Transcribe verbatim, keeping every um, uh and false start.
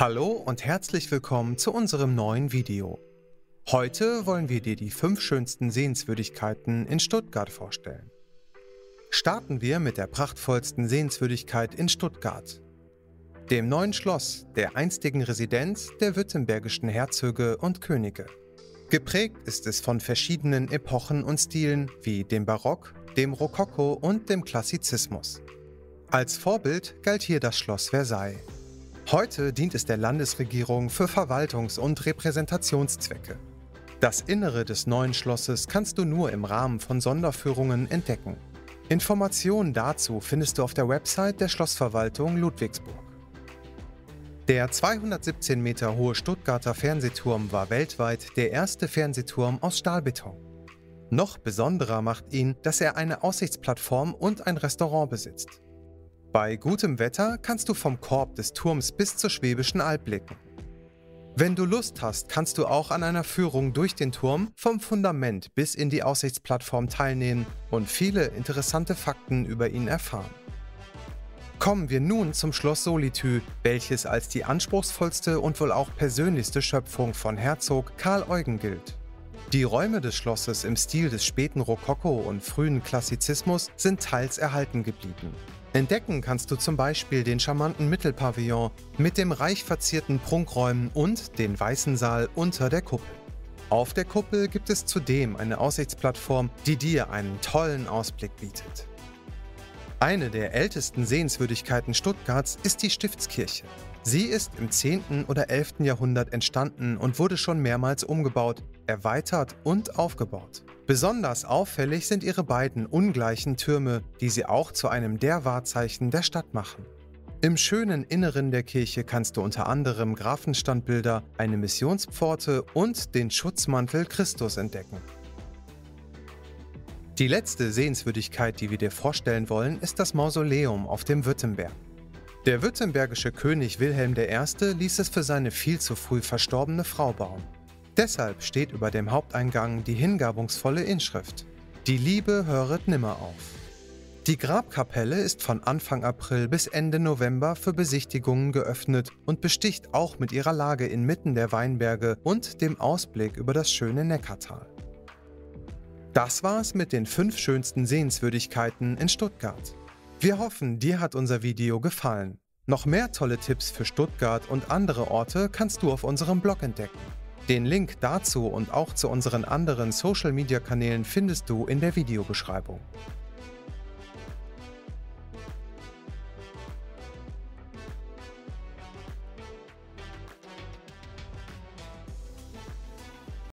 Hallo und herzlich willkommen zu unserem neuen Video. Heute wollen wir dir die fünf schönsten Sehenswürdigkeiten in Stuttgart vorstellen. Starten wir mit der prachtvollsten Sehenswürdigkeit in Stuttgart, dem Neuen Schloss, der einstigen Residenz der württembergischen Herzöge und Könige. Geprägt ist es von verschiedenen Epochen und Stilen wie dem Barock, dem Rokoko und dem Klassizismus. Als Vorbild galt hier das Schloss Versailles. Heute dient es der Landesregierung für Verwaltungs- und Repräsentationszwecke. Das Innere des neuen Schlosses kannst du nur im Rahmen von Sonderführungen entdecken. Informationen dazu findest du auf der Website der Schlossverwaltung Ludwigsburg. Der zweihundertsiebzehn Meter hohe Stuttgarter Fernsehturm war weltweit der erste Fernsehturm aus Stahlbeton. Noch besonderer macht ihn, dass er eine Aussichtsplattform und ein Restaurant besitzt. Bei gutem Wetter kannst du vom Korb des Turms bis zur Schwäbischen Alb blicken. Wenn du Lust hast, kannst du auch an einer Führung durch den Turm vom Fundament bis in die Aussichtsplattform teilnehmen und viele interessante Fakten über ihn erfahren. Kommen wir nun zum Schloss Solitude, welches als die anspruchsvollste und wohl auch persönlichste Schöpfung von Herzog Karl Eugen gilt. Die Räume des Schlosses im Stil des späten Rokoko und frühen Klassizismus sind teils erhalten geblieben. Entdecken kannst du zum Beispiel den charmanten Mittelpavillon mit dem reich verzierten Prunkräumen und den weißen Saal unter der Kuppel. Auf der Kuppel gibt es zudem eine Aussichtsplattform, die dir einen tollen Ausblick bietet. Eine der ältesten Sehenswürdigkeiten Stuttgarts ist die Stiftskirche. Sie ist im zehnten oder elften Jahrhundert entstanden und wurde schon mehrmals umgebaut, erweitert und aufgebaut. Besonders auffällig sind ihre beiden ungleichen Türme, die sie auch zu einem der Wahrzeichen der Stadt machen. Im schönen Inneren der Kirche kannst du unter anderem Grafenstandbilder, eine Missionspforte und den Schutzmantel Christus entdecken. Die letzte Sehenswürdigkeit, die wir dir vorstellen wollen, ist das Mausoleum auf dem Württemberg. Der württembergische König Wilhelm der Erste ließ es für seine viel zu früh verstorbene Frau bauen. Deshalb steht über dem Haupteingang die hingabungsvolle Inschrift: Die Liebe höret nimmer auf. Die Grabkapelle ist von Anfang April bis Ende November für Besichtigungen geöffnet und besticht auch mit ihrer Lage inmitten der Weinberge und dem Ausblick über das schöne Neckartal. Das war's mit den fünf schönsten Sehenswürdigkeiten in Stuttgart. Wir hoffen, dir hat unser Video gefallen. Noch mehr tolle Tipps für Stuttgart und andere Orte kannst du auf unserem Blog entdecken. Den Link dazu und auch zu unseren anderen Social-Media-Kanälen findest du in der Videobeschreibung.